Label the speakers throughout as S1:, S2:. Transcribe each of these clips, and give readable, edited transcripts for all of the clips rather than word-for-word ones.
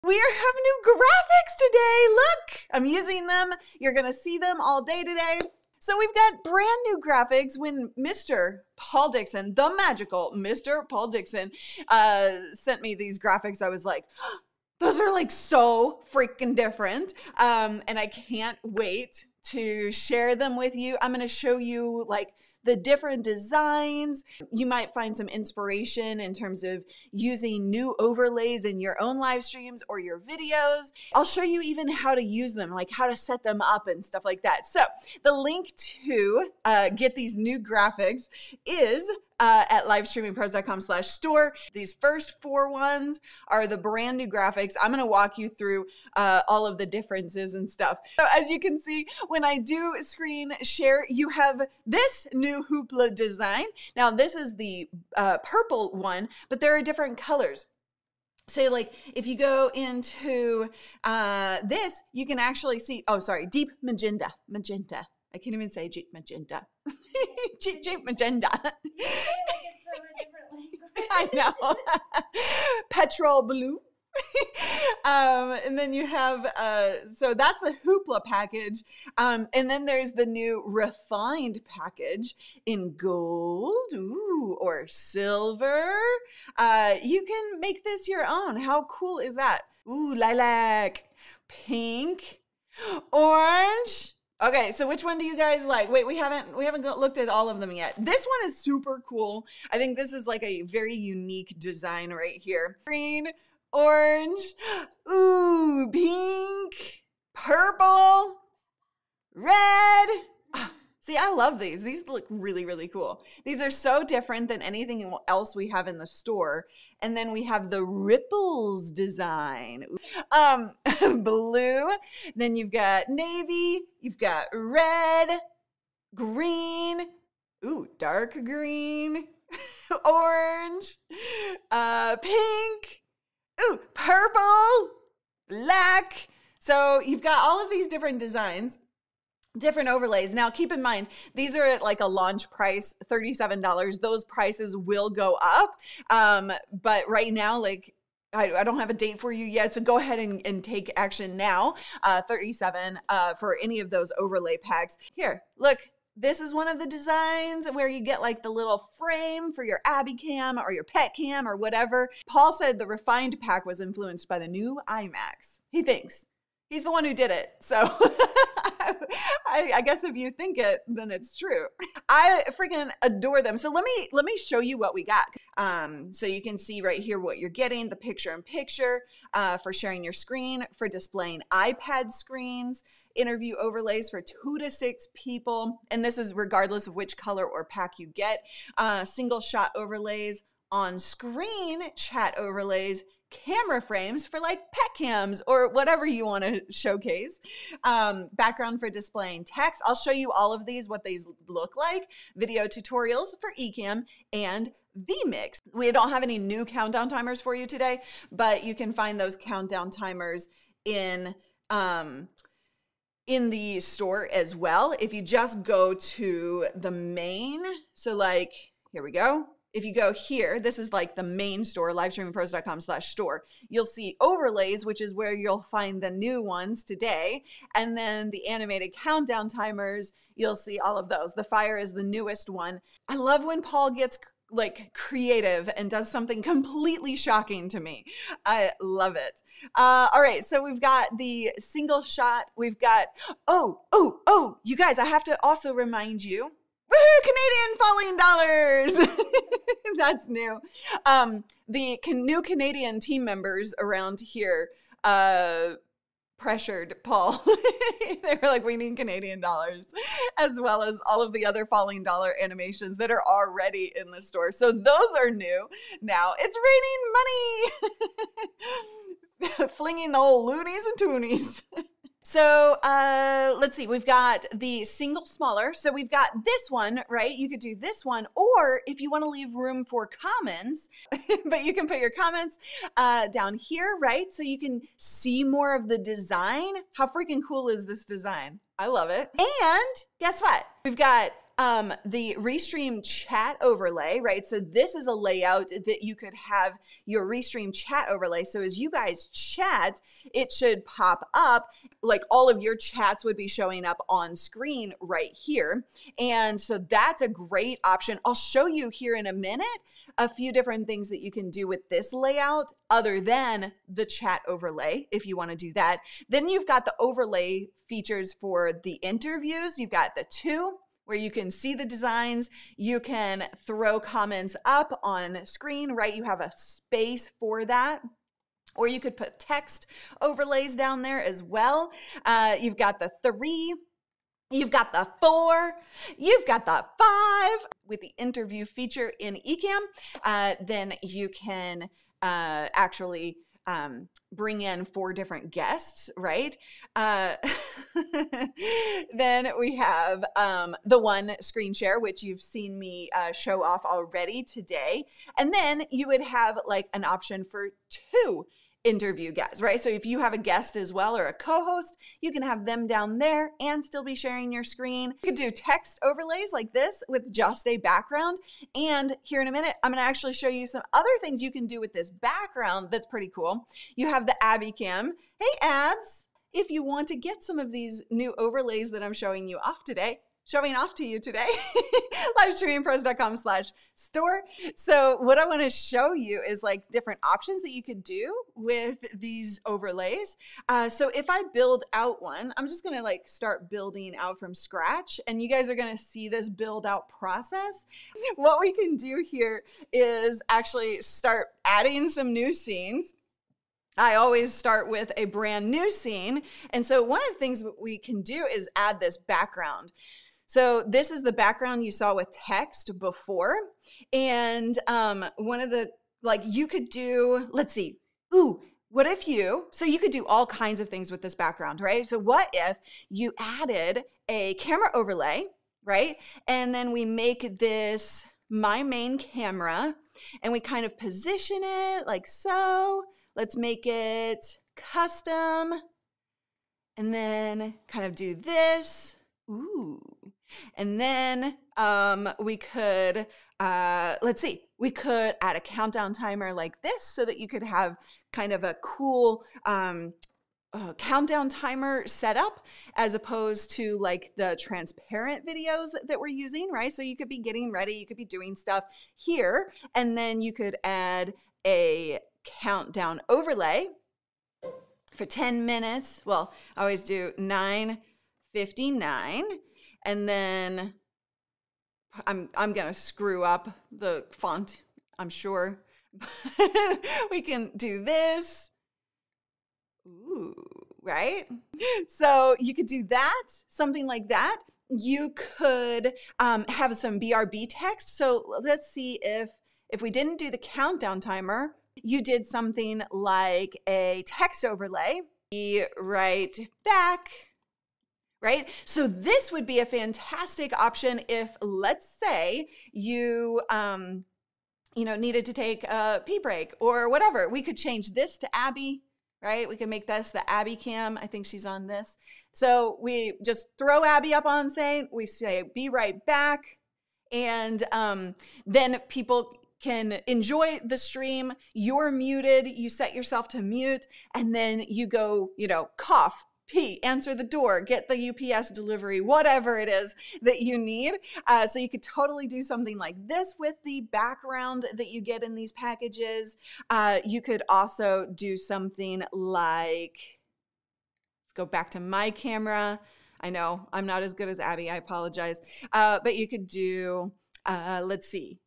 S1: We have new graphics today. Look, I'm using them. You're going to see them all day today. So we've got brand new graphics when Mr. Paul Dixon, the magical Mr. Paul Dixon, sent me these graphics. I was like, those are like so freaking different. And I can't wait to share them with you. I'm going to show you like the different designs. You might find some inspiration in terms of using new overlays in your own live streams or your videos. I'll show you even how to use them, like how to set them up and stuff like that. So the link to get these new graphics is at livestreamingpros.com/store. These first 4 ones are the brand new graphics. I'm gonna walk you through all of the differences and stuff. So as you can see, when I do screen share, you have this new hoopla design. Now this is the purple one, but there are different colors. So like if you go into this, you can actually see, oh sorry, deep magenta. I can't even say deep magenta. Deep magenta.
S2: You say it like it's from a different language.
S1: I know. Petrol blue. And then you have, so that's the hoopla package. And then there's the new refined package in gold, ooh, or silver. You can make this your own. How cool is that? Ooh, lilac, pink, orange. Okay, so which one do you guys like? Wait, we haven't looked at all of them yet. This one is super cool. I think this is like a very unique design right here. Green, orange, ooh, pink, purple, red. See, I love these. These look really, really cool. These are so different than anything else we have in the store. And then we have the ripples design. Blue. Then you've got navy. You've got red, green, ooh, dark green, orange, pink, ooh, purple, black. So you've got all of these different designs. Different overlays. Now, keep in mind, these are at like a launch price, $37. Those prices will go up. But right now, like, I don't have a date for you yet, so go ahead and take action now. $37 for any of those overlay packs. Here, look. This is one of the designs where you get like the little frame for your Abby cam or your pet cam or whatever. Paul said the refined pack was influenced by the new iMacs. He thinks. He's the one who did it. So I guess if you think it, then it's true. I freaking adore them. So let me show you what we got. So you can see right here what you're getting, the picture-in-picture for sharing your screen, for displaying iPad screens, interview overlays for 2 to 6 people. And this is regardless of which color or pack you get. Single shot overlays, on screen chat overlays, camera frames for like pet cams or whatever you want to showcase, background for displaying text. I'll show you all of these, what these look like, video tutorials for Ecamm and vMix. We don't have any new countdown timers for you today, but you can find those countdown timers in the store as well. If you just go to the main, so like, here we go. If you go here, this is like the main store, livestreamingpros.com/store. You'll see overlays, which is where you'll find the new ones today. And then the animated countdown timers, you'll see all of those. The fire is the newest one. I love when Paul gets like creative and does something completely shocking to me. I love it. All right, so we've got the single shot. We've got, oh, you guys, I have to also remind you, woohoo, Canadian falling dollars. That's new. The new Canadian team members around here pressured Paul. They were like, we need Canadian dollars, as well as all of the other falling dollar animations that are already in the store. So those are new. Now it's raining money. Flinging the whole loonies and toonies. So let's see, we've got the single smaller. So we've got this one, right? You could do this one, or if you want to leave room for comments, but you can put your comments down here, right? So you can see more of the design. How freaking cool is this design? I love it. And guess what? We've got the Restream chat overlay, right? So this is a layout that you could have your Restream chat overlay. So as you guys chat, it should pop up, like all of your chats would be showing up on screen right here. And so that's a great option. I'll show you here in a minute a few different things that you can do with this layout other than the chat overlay if you want to do that. Then you've got the overlay features for the interviews. You've got the two where you can see the designs. You can throw comments up on screen, right? You have a space for that. Or you could put text overlays down there as well. You've got the 3. You've got the 4, you've got the 5 with the interview feature in Ecamm. Then you can actually bring in 4 different guests, right? Then we have the one screen share, which you've seen me show off already today. And then you would have like an option for 2 interview guests, right? So if you have a guest as well or a co-host, you can have them down there and still be sharing your screen. You could do text overlays like this with just a background. And here in a minute, I'm going to actually show you some other things you can do with this background that's pretty cool. You have the Ecamm. Hey, Abs, if you want to get some of these new overlays that I'm showing off to you today, livestreamingpros.com/store. So what I want to show you is like different options that you could do with these overlays. So if I build out one, I'm just going to like start building out from scratch, and you guys are going to see this build out process. What we can do here is actually start adding some new scenes. I always start with a brand new scene. And so one of the things we can do is add this background. So this is the background you saw with text before. And one of the, like you could do, let's see, what if so you could do all kinds of things with this background, right? So what if you added a camera overlay, right? And then we make this my main camera and we kind of position it like so. Let's make it custom and then kind of do this. Ooh. And then we could, let's see, we could add a countdown timer like this so that you could have kind of a cool countdown timer setup as opposed to like the transparent videos that we're using, right? So you could be getting ready, you could be doing stuff here, and then you could add a countdown overlay for 10 minutes. Well, I always do 9:59. And then I'm gonna screw up the font, I'm sure. We can do this. Ooh, right? So you could do that, something like that. You could have some BRB text. So let's see if we didn't do the countdown timer, you did something like a text overlay. Be right back. Right? So this would be a fantastic option if, let's say, you needed to take a pee break or whatever. We could change this to Abby, right? We could make this the Abby cam. I think she's on this. So we just throw Abby up on scene. We say, be right back. And then people can enjoy the stream. You're muted. You set yourself to mute. And then you go, cough, pee, answer the door, get the UPS delivery, whatever it is that you need. So you could totally do something like this with the background that you get in these packages. You could also do something like, let's go back to my camera. I know I'm not as good as Abby, I apologize. But you could do, let's see,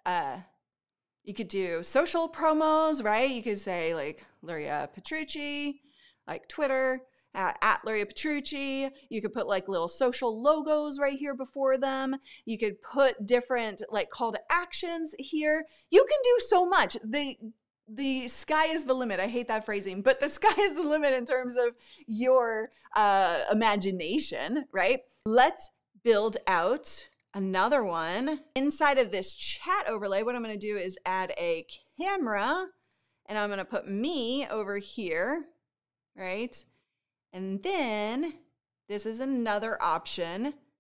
S1: you could do social promos, right? You could say like Luria Petrucci, like Twitter, at Luria Petrucci. You could put like little social logos right here before them. You could put different like call to actions here. You can do so much. The sky is the limit. I hate that phrasing, but the sky is the limit in terms of your imagination, right? Let's build out another one. Inside of this chat overlay, what I'm going to do is add a camera, and I'm going to put me over here, right? And then this is another option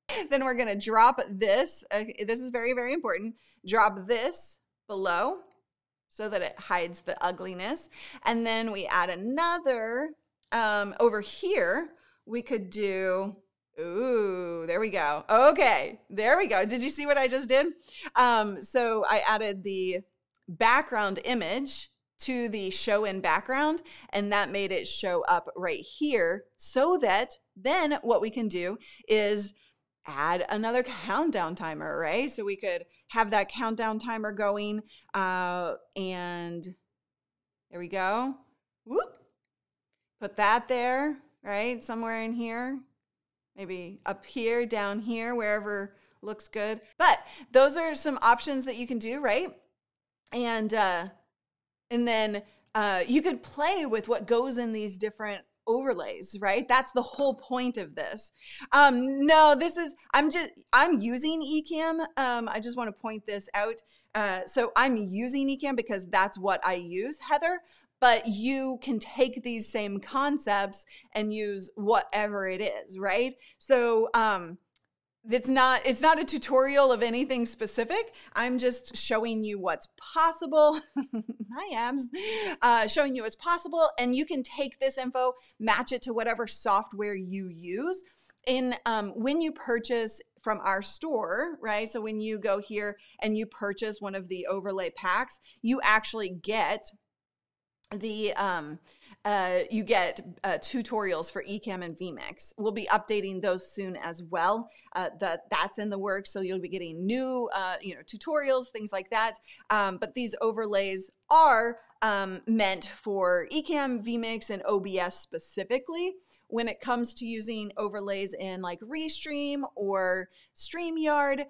S1: Then we're gonna drop this. This is very, very important. Drop this below so that it hides the ugliness. And then we add another over here. We could do, ooh, there we go. Okay, there we go. Did you see what I just did? So I added the background image to the show in background, and that made it show up right here, so that then what we can do is add another countdown timer, right? So we could have that countdown timer going, and there we go. Whoop. Put that there, right? Somewhere in here, maybe up here, down here, wherever looks good. But those are some options that you can do, right? And then you could play with what goes in these different overlays, right? That's the whole point of this. No, this is, I'm using Ecamm. I just want to point this out. So I'm using Ecamm because that's what I use, Heather, but you can take these same concepts and use whatever it is, right? So, it's not a tutorial of anything specific. I'm just showing you what's possible. Hi, Abs. Showing you what's possible, and you can take this info, match it to whatever software you use. When you purchase from our store, right? So when you go here and you purchase one of the overlay packs, you actually get the tutorials for Ecamm and vMix. We'll be updating those soon as well. That's in the works, so you'll be getting new tutorials, things like that. But these overlays are meant for Ecamm, vMix, and OBS specifically. When it comes to using overlays in like Restream or StreamYard,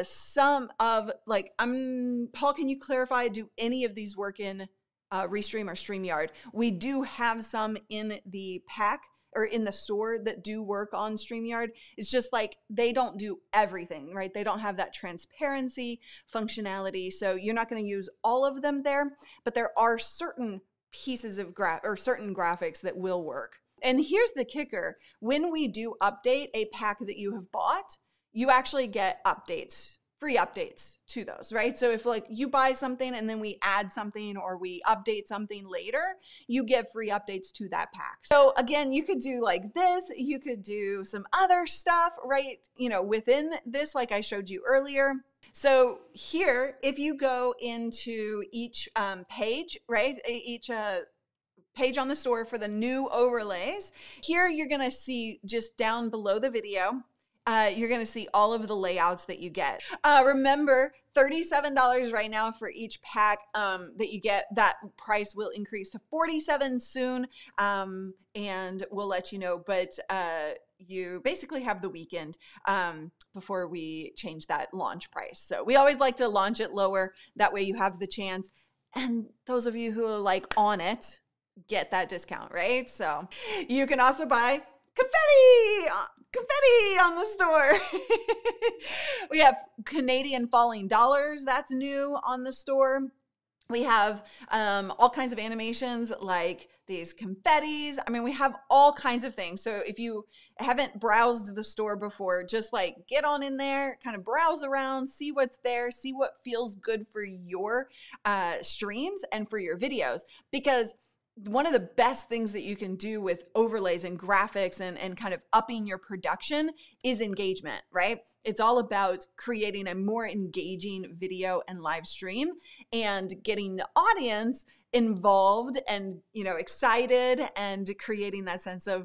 S1: Paul, can you clarify, do any of these work in Restream or StreamYard? We do have some in the pack or in the store that do work on StreamYard. It's just like they don't do everything, right? They don't have that transparency functionality. So you're not going to use all of them there, but there are certain pieces of certain graphics that will work. And here's the kicker. When we do update a pack that you have bought, you actually get updates, free updates to those, right? So if like you buy something and then we add something or we update something later, you get free updates to that pack. So again, you could do like this, you could do some other stuff, right? Within this, like I showed you earlier. So here, if you go into each page, right? Each page on the store for the new overlays, here you're gonna see just down below the video, you're going to see all of the layouts that you get. Remember, $37 right now for each pack that you get. That price will increase to $47 soon, and we'll let you know. But you basically have the weekend before we change that launch price. So we always like to launch it lower. That way you have the chance. And those of you who are like on it, get that discount, right? So you can also buy confetti on the store. We have Canadian falling dollars. That's new on the store. We have all kinds of animations like these confettis. I mean, we have all kinds of things. So if you haven't browsed the store before, just like get on in there, kind of browse around, see what's there, see what feels good for your streams and for your videos. Because one of the best things that you can do with overlays and graphics and kind of upping your production is engagement, right? It's all about creating a more engaging video and live stream and getting the audience involved and, excited and creating that sense of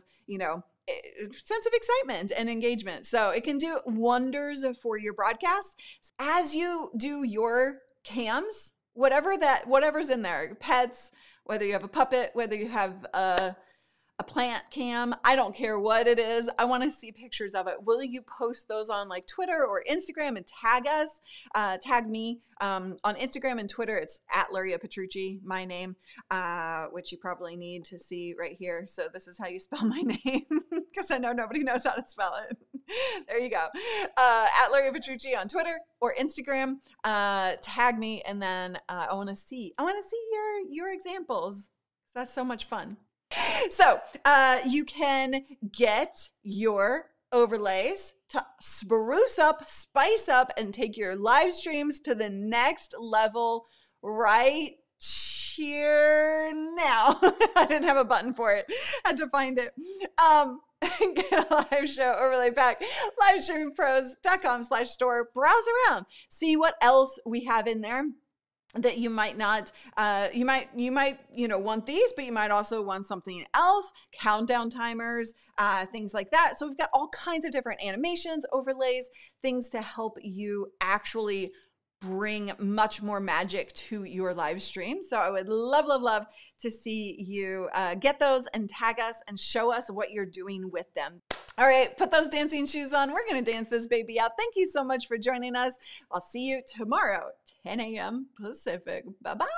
S1: excitement and engagement. So it can do wonders for your broadcast. As you do your cams, whatever's in there, pets, whether you have a puppet, whether you have a plant cam, I don't care what it is. I want to see pictures of it. Will you post those on like Twitter or Instagram and tag us? Tag me on Instagram and Twitter. It's @Luria Petrucci, my name, which you probably need to see right here. So this is how you spell my name because I know nobody knows how to spell it. There you go. @Luria Petrucci on Twitter or Instagram. Tag me, and then I want to see your examples. That's so much fun. So you can get your overlays to spruce up, spice up, and take your live streams to the next level right here now. I didn't have a button for it. Had to find it. Get a live show overlay pack, livestreampros.com/store. Browse around, see what else we have in there that you might not, you might, want these, but you might also want something else, countdown timers, things like that. So we've got all kinds of different animations, overlays, things to help you actually bring much more magic to your live stream. So I would love to see you get those and tag us and show us what you're doing with them. All right, put those dancing shoes on. We're going to dance this baby out. Thank you so much for joining us. I'll see you tomorrow, 10 a.m. Pacific. Bye-bye.